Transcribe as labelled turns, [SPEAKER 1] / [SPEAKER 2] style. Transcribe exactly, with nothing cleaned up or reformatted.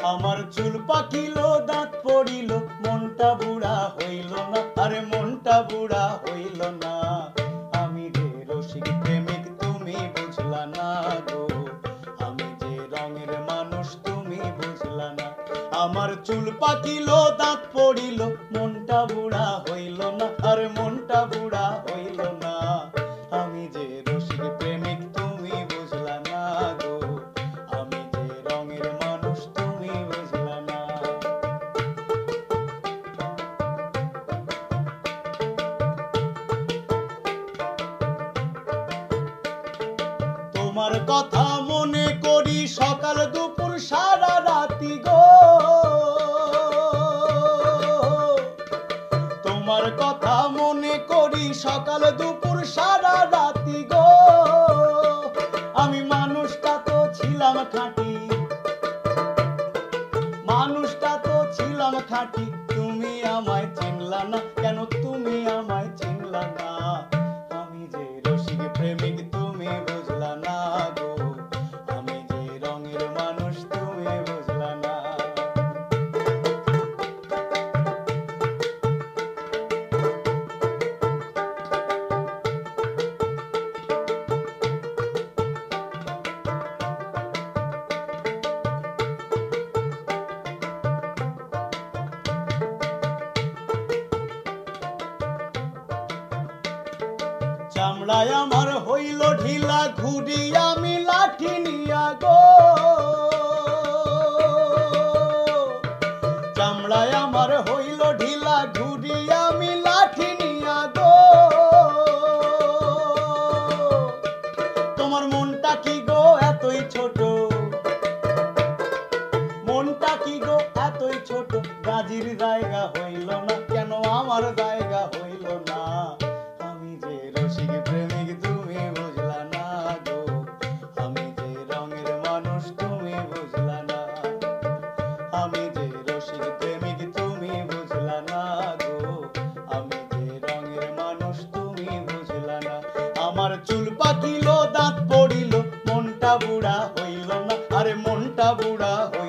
[SPEAKER 1] আমার চুল পাকিল দাঁত পড়িল মনটা বুড়া হইল না, আরে মনটা বুড়া হইল না। আমি যে রসিক প্রেমিক তুমি বুঝলা না গো, আমি যে রঙের মানুষ তুমি বুঝলা না। আমার চুল পাকিল দাঁত পড়িল মনটা বুড়া হইল না, আরে মনটা বুড়া হইল না। আমি যে রসিক প্রেমিক তুমি বুঝলা না গো, আমি যে রঙের মানুষ তুমি বুঝলা না। তোমার কথা মনে করি সকাল দুপুর সারা রাতি গো, তোমার কথা মনে করি সকাল দুপুর সারা রাতি গো। আমি মানুষটা তো ছিলাম খাঁটি, মানুষটা তো ছিলাম খাঁটি, তুমি আমায় চিনলা না, কেন তুমি আমায় চিনলা না। আমি যে রসিক প্রেমিক তুমি বুঝলা না গো, আমি যে রঙের মানুষ তুমি বুঝলা না। চামড়ায় আমার হইল ঢিলা ঘুরি আমি লাঠি নিয়া গো, চামড়ায় আমার হইল ঢিলা ঘুরি আমি লাঠি নিয়া গো। তোমার মনটা কি গো এতই ছোট, মনটা কি গো এতই ছোট, গাজির জায়গা হইল না, কেন আমার জায়গা হইল না। আমি যে রসিক প্রেমিক তুমি বুঝলা না গো, আমি যে রঙের মানুষ তুমি বুঝলা না। আমি যে রসিক প্রেমিক তুমি বুঝলা না গো, আমি যে রঙের মানুষ তুমি বুঝলা না। আমার চুল পাকিল দাঁত পড়িল মনটা বুড়া হইল না, আরে মনটা বুড়া